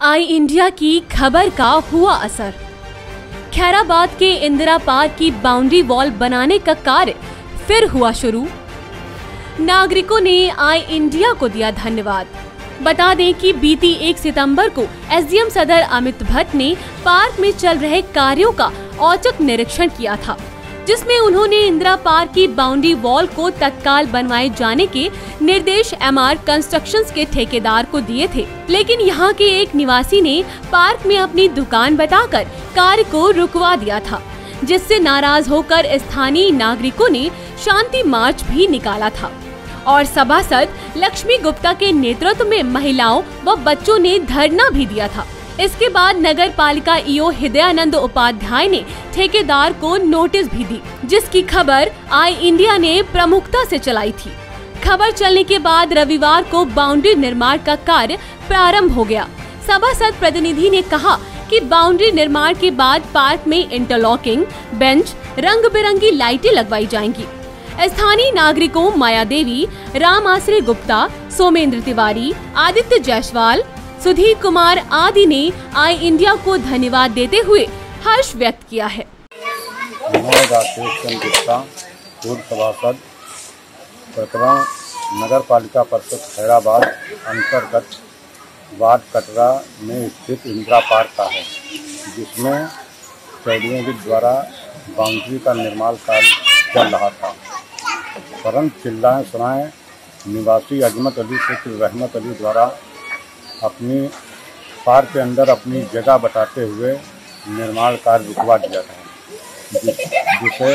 आई India की खबर का हुआ असर। खैराबाद के इंदिरा पार्क की बाउंड्री वॉल बनाने का कार्य फिर हुआ शुरू। नागरिकों ने आई इंडिया को दिया धन्यवाद। बता दें कि बीती 1 सितंबर को एसडीएम सदर अमित भट्ट ने पार्क में चल रहे कार्यों का औचक निरीक्षण किया था, जिसमें उन्होंने इंदिरा पार्क की बाउंड्री वॉल को तत्काल बनवाए जाने के निर्देश एमआर कंस्ट्रक्शंस के ठेकेदार को दिए थे। लेकिन यहां के एक निवासी ने पार्क में अपनी दुकान बताकर कार्य को रुकवा दिया था, जिससे नाराज होकर स्थानीय नागरिकों ने शांति मार्च भी निकाला था और सभासद लक्ष्मी गुप्ता के नेतृत्व में महिलाओं व बच्चों ने धरना भी दिया था। इसके बाद नगर पालिका ईओ हृदयानंद उपाध्याय ने ठेकेदार को नोटिस भी दी, जिसकी खबर आई इंडिया ने प्रमुखता से चलाई थी। खबर चलने के बाद रविवार को बाउंड्री निर्माण का कार्य प्रारंभ हो गया। सभासद प्रतिनिधि ने कहा कि बाउंड्री निर्माण के बाद पार्क में इंटरलॉकिंग, बेंच, रंग बिरंगी लाइटें लगवाई जाएंगी। स्थानीय नागरिकों माया देवी, राम आश्रय गुप्ता, सोमेंद्र तिवारी, आदित्य जायसवाल, सुधीर कुमार आदि ने आई इंडिया को धन्यवाद देते हुए हर्ष व्यक्त किया है। मैं राकेश चंद्र गुप्ता, पूर्व सभासद, प्रकरण नगर पालिका परिषद खैराबाद अंतर्गत वार्ड कटरा में स्थित इंदिरा पार्क का है, जिसमें चौधरी के द्वारा बाउंड्री का निर्माण कार्य चल रहा था। परंतु चिल्लाए सुनाए निवासी अजमत अली पुत्र रहमत अली द्वारा अपनी पार्क के अंदर अपनी जगह बताते हुए निर्माण कार्य रुकवा दिया था, जिसे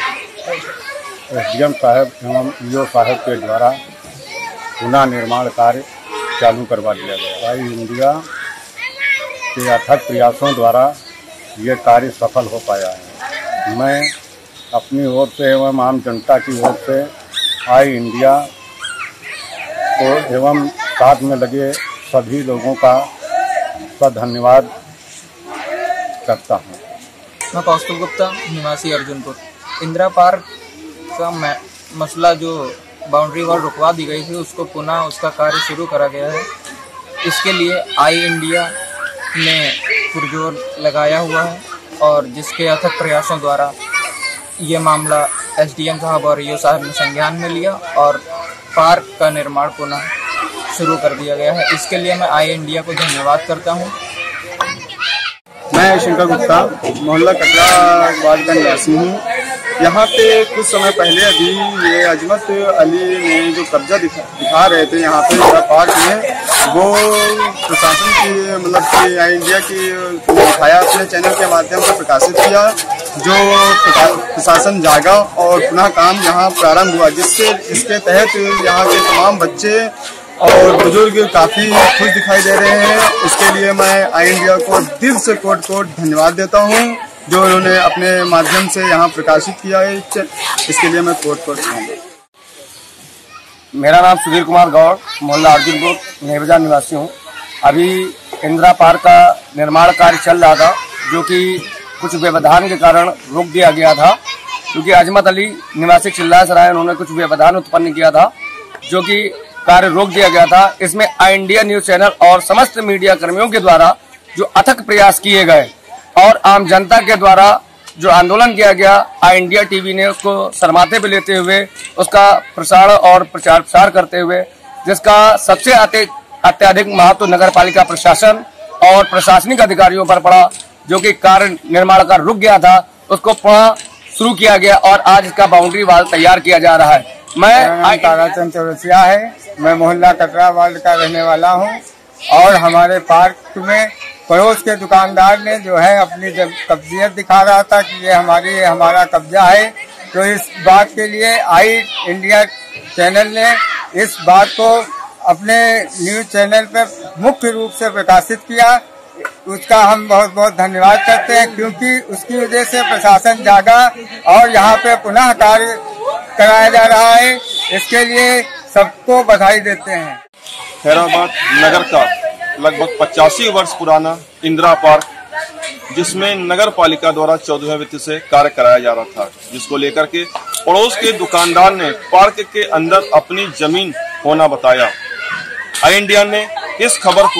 एसडीएम साहब एवं ईओ साहब के द्वारा पुनः निर्माण कार्य चालू करवा दिया गया। आई इंडिया के अथक प्रयासों द्वारा ये कार्य सफल हो पाया है। मैं अपनी ओर से एवं आम जनता की ओर से आई इंडिया को एवं साथ में लगे सभी लोगों का धन्यवाद करता हूँ। मैं कौस्तुभ गुप्ता, निवासी अर्जुनपुर। इंदिरा पार्क का मसला जो बाउंड्री वॉल रुकवा दी गई थी, उसको पुनः उसका कार्य शुरू करा गया है। इसके लिए आई इंडिया ने पुरजोर लगाया हुआ है और जिसके अथक प्रयासों द्वारा ये मामला एसडीएम साहब और ईओ साहब ने संज्ञान में लिया और पार्क का निर्माण पुनः शुरू कर दिया गया है। इसके लिए मैं आई इंडिया को धन्यवाद करता हूँ। मैं शंकर गुप्ता, मोहल्ला कटरा वार्ड का निवासी हूँ। यहाँ पे कुछ समय पहले अभी ये अजमत अली ने जो कब्जा दिखा रहे थे यहाँ पे पार्क में, वो प्रशासन की मतलब कि आई इंडिया की दिखाया, अपने चैनल के माध्यम से प्रकाशित किया, जो प्रशासन जागा और पुनः काम यहाँ प्रारंभ हुआ, जिससे इसके तहत यहाँ के तमाम बच्चे और बुजुर्ग काफ़ी खुश दिखाई दे रहे हैं। इसके लिए मैं आई इंडिया को दिल से कोट धन्यवाद देता हूँ, जो उन्होंने अपने माध्यम से यहाँ प्रकाशित किया है। इसके लिए मैं कोट कहूँगा। मेरा नाम सुधीर कुमार गौड़, मोहल्ला अर्जुनपुर, नेरबाजार निवासी हूँ। अभी इंदिरा पार्क का निर्माण कार्य चल रहा था, जो कि कुछ व्यवधान के कारण रोक दिया गया था, क्योंकि अजमत अली निवासी चिल्लाए सराय उन्होंने कुछ व्यवधान उत्पन्न किया था, जो कि कार्य रोक दिया गया था। इसमें आई इंडिया न्यूज चैनल और समस्त मीडिया कर्मियों के द्वारा जो अथक प्रयास किए गए और आम जनता के द्वारा जो आंदोलन किया गया, आई इंडिया टीवी ने उसको सरमाथे पे लेते हुए उसका प्रसारण और प्रचार प्रसार करते हुए, जिसका सबसे अत्यधिक महत्व नगर पालिका प्रशासन और प्रशासनिक अधिकारियों पर पड़ा, जो कि कार्य निर्माण का रुक गया था, उसको पुनः शुरू किया गया और आज इसका बाउंड्री वॉल तैयार किया जा रहा है। मैं ताराचंद चौरसिया है, मैं मोहल्ला कटरा वार्ड का रहने वाला हूँ और हमारे पार्क में पड़ोस के दुकानदार ने जो है अपनी जब कब्जियत दिखा रहा था कि ये हमारा कब्जा है, तो इस बात के लिए आई इंडिया चैनल ने इस बात को अपने न्यूज चैनल पर मुख्य रूप से प्रकाशित किया। उसका हम बहुत बहुत धन्यवाद करते हैं, क्योंकि उसकी वजह से प्रशासन जागा और यहाँ पे पुनः कार्य कराया जा रहा है। इसके लिए सबको बधाई देते हैं। खैराबाद नगर का लगभग 85 वर्ष पुराना इंदिरा पार्क, जिसमें नगर पालिका द्वारा 14वें वित्त से कार्य कराया जा रहा था, जिसको लेकर के पड़ोस के दुकानदार ने पार्क के अंदर अपनी जमीन होना बताया। आई इंडिया ने इस खबर को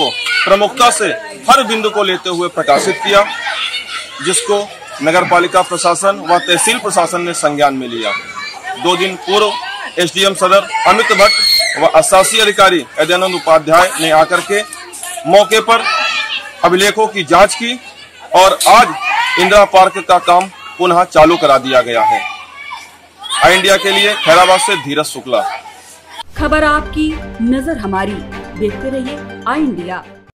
प्रमुखता से हर बिंदु को लेते हुए प्रकाशित किया, जिसको नगर पालिका प्रशासन व तहसील प्रशासन ने संज्ञान में लिया। 2 दिन पूर्व एसडीएम सदर अमित भट्ट व अशासी अधिकारी अदयानंद उपाध्याय ने आकर के मौके पर अभिलेखों की जांच की और आज इंदिरा पार्क का काम पुनः चालू करा दिया गया है। आई इंडिया के लिए खैराबाद से धीरज शुक्ला। खबर आपकी, नजर हमारी। देखते रहिए आई इंडिया।